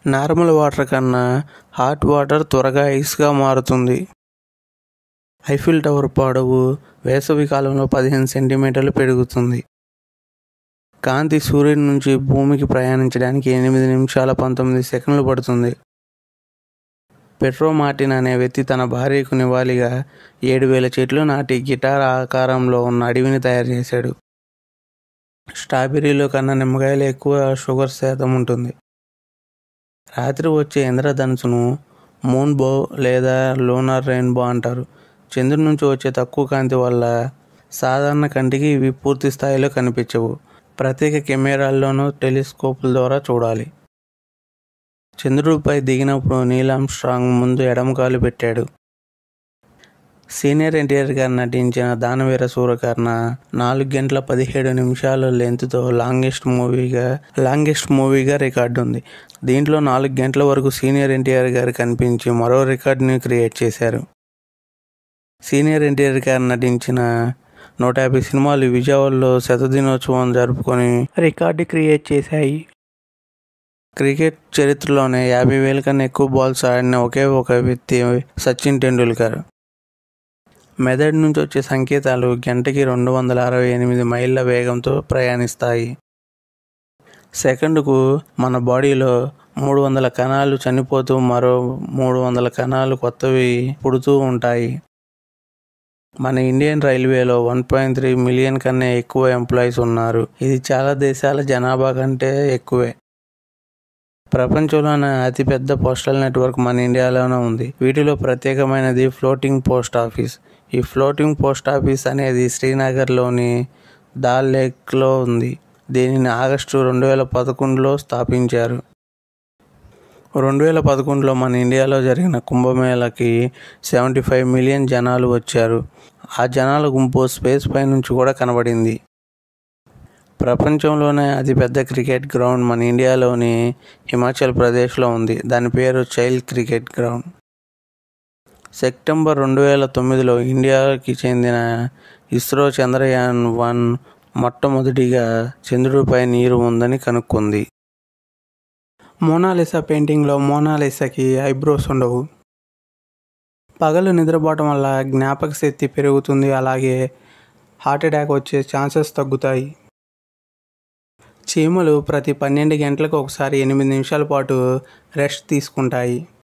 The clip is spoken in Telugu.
నార్మల్ వాటర్ కన్నా హాట్ వాటర్ త్వరగా ఐస్గా మారుతుంది. ఐఫిల్ టవర్ పొడవు వేసవి కాలంలో 15 సెంటీమీటర్లు పెరుగుతుంది. కాంతి సూర్యుడి నుంచి భూమికి ప్రయాణించడానికి 8 నిమిషాల 19 సెకండ్లు పడుతుంది. పెట్రో మార్టిన్ అనే వ్యక్తి తన భార్యకు నివాళిగా 7,000 చెట్లు నాటి గిటార్ ఆకారంలో ఉన్న అడవిని తయారు చేశాడు. స్ట్రాబెర్రీలో కన్నా నిమ్మకాయలు ఎక్కువ షుగర్ శాతం ఉంటుంది. రాత్రి వచ్చే ఇంద్రధనుసును మూన్ బో లేదా లూనార్ రెయిన్బో అంటారు. చంద్రుడి నుంచి వచ్చే తక్కువ కాంతి వల్ల సాధారణ కంటికి ఇవి పూర్తి స్థాయిలో కనిపించవు. ప్రత్యేక కెమెరాల్లోనూ టెలిస్కోప్ల ద్వారా చూడాలి. చంద్రుడిపై దిగినప్పుడు నీల్ ఆర్మ్స్ట్రాంగ్ ముందు ఎడమకాలు పెట్టాడు. సీనియర్ ఎన్టీఆర్ గారు నటించిన దానవీర సూరకర్ణ 4 గంటల 17 నిమిషాల లెంత్తో లాంగెస్ట్ మూవీగా రికార్డు ఉంది. దీంట్లో 4 గంటల వరకు సీనియర్ ఎన్టీఆర్ గారు కనిపించి మరో రికార్డుని క్రియేట్ చేశారు. సీనియర్ ఎన్టీఆర్ గారు నటించిన 150 సినిమాలు విజయవాడలో శతదినోత్సవం జరుపుకొని రికార్డు క్రియేట్ చేశాయి. క్రికెట్ చరిత్రలోనే 50,000 కన్నా ఎక్కువ బాల్స్ ఆడిన ఒకే ఒక వ్యక్తి సచిన్ టెండూల్కర్. మెదడు నుంచి వచ్చే సంకేతాలు గంటకి 268 మైళ్ళ వేగంతో ప్రయాణిస్తాయి. సెకండుకు మన బాడీలో 300 కణాలు చనిపోతూ మరో 300 కణాలు కొత్తవి పుడుతూ ఉంటాయి. మన ఇండియన్ రైల్వేలో 1.3 మిలియన్ కన్నా ఎక్కువ ఎంప్లాయీస్ ఉన్నారు. ఇది చాలా దేశాల జనాభా కంటే ఎక్కువే. ప్రపంచంలోనే అతిపెద్ద పోస్టల్ నెట్వర్క్ మన ఇండియాలోనే ఉంది. వీటిలో ప్రత్యేకమైనది ఫ్లోటింగ్ పోస్ట్ ఆఫీస్. ఈ ఫ్లోటింగ్ పోస్ట్ ఆఫీస్ అనేది శ్రీనగర్లోని దాల్ లేక్లో ఉంది. దీనిని ఆగస్టు 2011లో స్థాపించారు. 2011లో మన ఇండియాలో జరిగిన కుంభమేళాకి 75 మిలియన్ జనాలు వచ్చారు. ఆ జనాల గుంపు స్పేస్ పై నుంచి కూడా కనబడింది. ప్రపంచంలోనే అతిపెద్ద క్రికెట్ గ్రౌండ్ మన ఇండియాలోని హిమాచల్ ప్రదేశ్లో ఉంది. దాని పేరు చైల్డ్ క్రికెట్ గ్రౌండ్. సెప్టెంబర్ 2009లో ఇండియాకి చెందిన ఇస్రో చంద్రయాన్-1 మొట్టమొదటిగా చంద్రుడిపై నీరు ఉందని కనుక్కుంది. మోనాలిసా పెయింటింగ్లో మోనాలిసాకి ఐబ్రోస్ ఉండవు. పగలు నిద్రపోవటం వల్ల జ్ఞాపక శక్తి పెరుగుతుంది. అలాగే హార్ట్ అటాక్ వచ్చే ఛాన్సెస్ తగ్గుతాయి. చీమలు ప్రతి 12 గంటలకు ఒకసారి 8 నిమిషాల పాటు రెస్ట్ తీసుకుంటాయి.